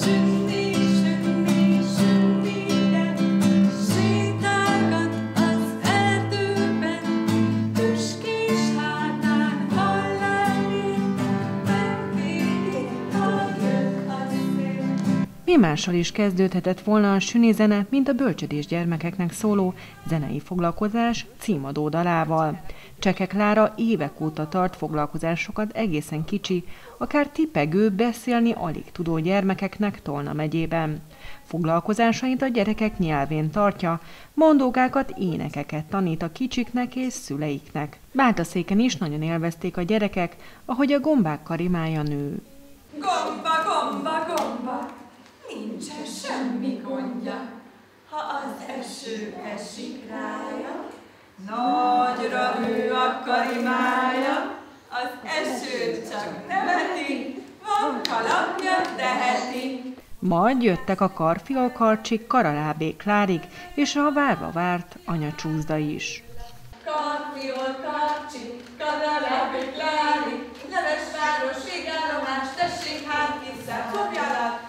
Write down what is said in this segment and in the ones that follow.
Mi mással is kezdődhetett volna a süni zene, mint a bölcsödés gyermekeknek szóló zenei foglalkozás címadó dalával. Cseke Klára évek óta tart foglalkozásokat egészen kicsi, akár tipegő, beszélni alig tudó gyermekeknek Tolna megyében. Foglalkozásait a gyerekek nyelvén tartja, mondókákat, énekeket tanít a kicsiknek és szüleiknek. Bátaszéken is nagyon élvezték a gyerekek, ahogy a gombák karimája nő. Gomba, gomba, gomba, nincsen semmi gondja, ha az eső esik rája. Nagyra nő a karimája, az esőt csak neveti, van kalapja teheti. Majd jöttek a Karfiol Karcsik, Karalábé Klárig, és a várva várt Anya Csúszda is. Karfiol Karcsik, Karalábé Klárig, Nevesváros, végállomás, tessék hát vissza, fogjalak!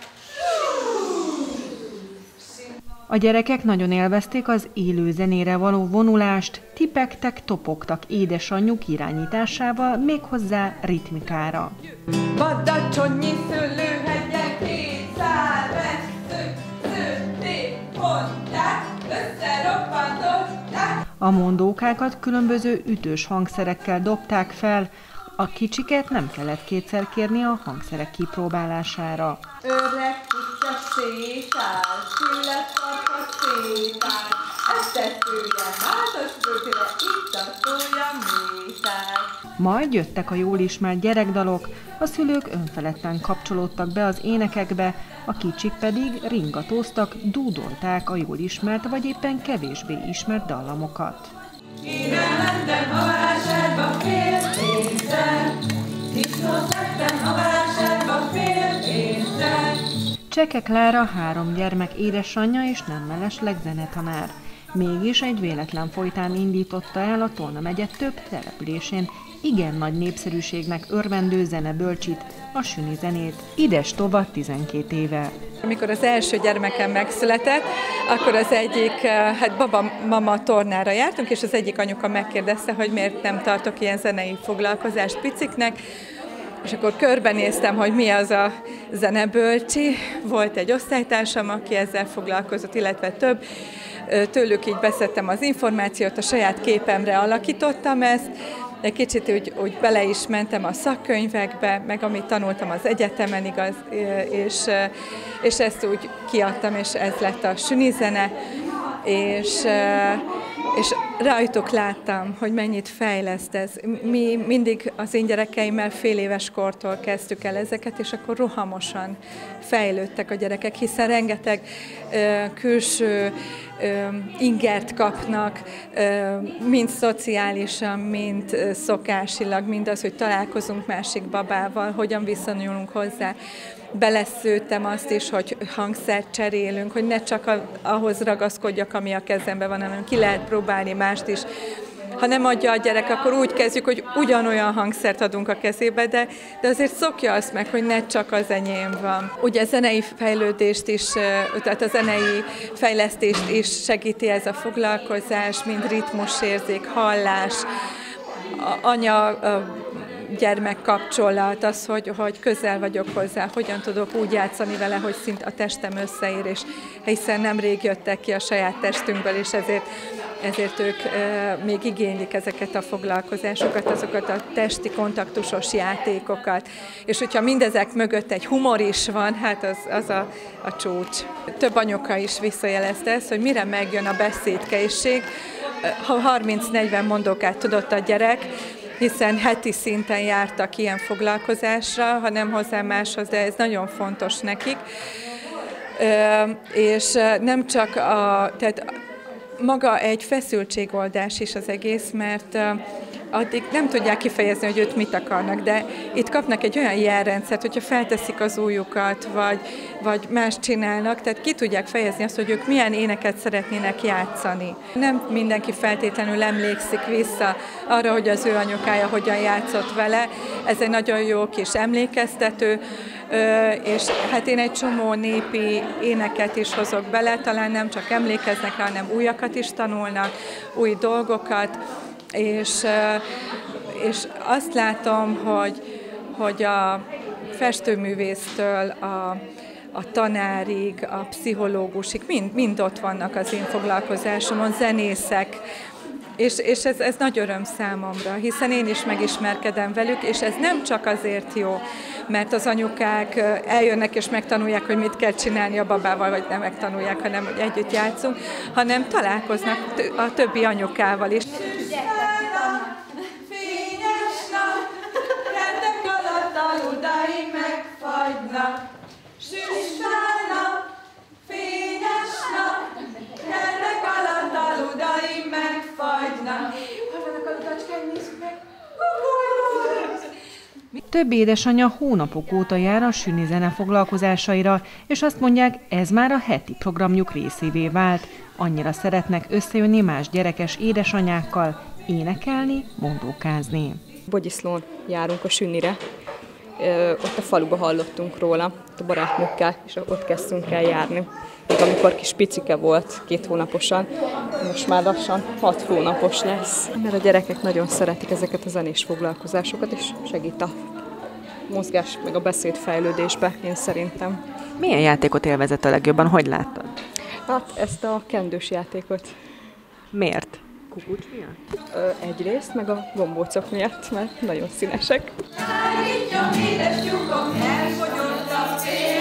A gyerekek nagyon élvezték az élő zenére való vonulást, tipegtek, topogtak édesanyjuk irányításával, méghozzá ritmikára. Badacsonyi szőlőhegyek, két szár vesző, szőtték, mondták, összeroppantották. A mondókákat különböző ütős hangszerekkel dobták fel, a kicsiket nem kellett kétszer kérni a hangszerek kipróbálására. Öreg kutya sétál, születfarka sétál, esztetője, mátos bögre, itt a tója métál. Majd jöttek a jól ismert gyerekdalok, a szülők önfeledten kapcsolódtak be az énekekbe, a kicsik pedig ringatóztak, dúdolták a jól ismert vagy éppen kevésbé ismert dallamokat. Én elmentem a vásárba fél pénzzel, disznót vettem a vásárba fél pénzzel. Cseke Klára 3 gyermek édesanyja és nem mellesleg zenetanár. Mégis egy véletlen folytán indította el a Tolna megye több településén igen nagy népszerűségnek örvendő zenebölcsit, a süni zenét. Ides Tova 12 éve. Amikor az első gyermekem megszületett, akkor az egyik, baba-mama tornára jártunk, és az egyik anyuka megkérdezte, hogy miért nem tartok ilyen zenei foglalkozást piciknek, és akkor körbenéztem, hogy mi az a zenebölcsi. Volt egy osztálytársam, aki ezzel foglalkozott, illetve több. Tőlük így beszedtem az információt, a saját képemre alakítottam ezt, egy kicsit úgy bele is mentem a szakkönyvekbe, meg amit tanultam az egyetemen, igaz, és ezt úgy kiadtam, és ez lett a süni zene, és rajtuk láttam, hogy mennyit fejleszt ez. Mi mindig az én gyerekeimmel fél éves kortól kezdtük el ezeket, és akkor rohamosan fejlődtek a gyerekek, hiszen rengeteg külső ingert kapnak, mind szociálisan, mind szokásilag, mind az, hogy találkozunk másik babával, hogyan viszonyulunk hozzá. Beleszőttem azt is, hogy hangszert cserélünk, hogy ne csak ahhoz ragaszkodjak, ami a kezemben van, hanem ki lehet próbálni mást is. Ha nem adja a gyerek, akkor úgy kezdjük, hogy ugyanolyan hangszert adunk a kezébe, de azért szokja azt meg, hogy ne csak az enyém van. Ugye a zenei fejlődést is, tehát a zenei fejlesztést is segíti ez a foglalkozás, mind ritmusérzék, hallás, anya-gyermek kapcsolat, az, hogy közel vagyok hozzá, hogyan tudok úgy játszani vele, hogy szint a testem összeér, és hiszen nemrég jöttek ki a saját testünkből, és ezért ők még igénylik ezeket a foglalkozásokat, azokat a testi kontaktusos játékokat. És hogyha mindezek mögött egy humor is van, hát az a csúcs. Több anyuka is visszajelezte ezt, hogy mire megjön a beszédkészség, ha 30-40 mondókát tudott a gyerek, hiszen heti szinten jártak ilyen foglalkozásra, ha nem hozzá máshoz, de ez nagyon fontos nekik. És nem csak tehát maga egy feszültségoldás is az egész, mert addig nem tudják kifejezni, hogy őt mit akarnak, de itt kapnak egy olyan jelrendszert, hogyha felteszik az ujjukat, vagy más csinálnak, tehát ki tudják fejezni azt, hogy ők milyen éneket szeretnének játszani. Nem mindenki feltétlenül emlékszik vissza arra, hogy az ő anyukája hogyan játszott vele. Ez egy nagyon jó kis emlékeztető, és hát én egy csomó népi éneket is hozok bele, talán nem csak emlékeznek rá, hanem újakat is tanulnak, új dolgokat, és azt látom, hogy a festőművésztől a tanárig, a pszichológusig mind ott vannak az én foglalkozásomon, zenészek, és ez nagy öröm számomra, hiszen én is megismerkedem velük, és ez nem csak azért jó, mert az anyukák eljönnek és megtanulják, hogy mit kell csinálni a babával, vagy nem megtanulják, hanem hogy együtt játszunk, hanem találkoznak a többi anyukával is. Fényes nap, rendek alatt aludai megfagynak. Süssel nap, fényes nap, rendek alatt aludai megfagynak. Hol vannak a ludacskáim, nézzük meg! Több édesanyja hónapok óta jár a Süni zene foglalkozásaira, és azt mondják, ez már a heti programjuk részévé vált. Annyira szeretnek összejönni más gyerekes édesanyákkal, énekelni, mondókázni. Bogyiszlón járunk a Sünire, ott a faluba hallottunk róla, a barátnőkkel, és ott kezdtünk el járni. Még amikor kis picike volt, 2 hónaposan, most már lassan 6 hónapos lesz. Mert a gyerekek nagyon szeretik ezeket a zenés foglalkozásokat, és segít a mozgás meg a beszédfejlődésbe, én szerintem. Milyen játékot élvezett a legjobban, hogy láttad? Hát ezt a kendős játékot. Miért? Kukucs miatt? Egyrészt, meg a gombócok miatt, mert nagyon színesek. Állítja, édes lyukom, elfogyott a fél.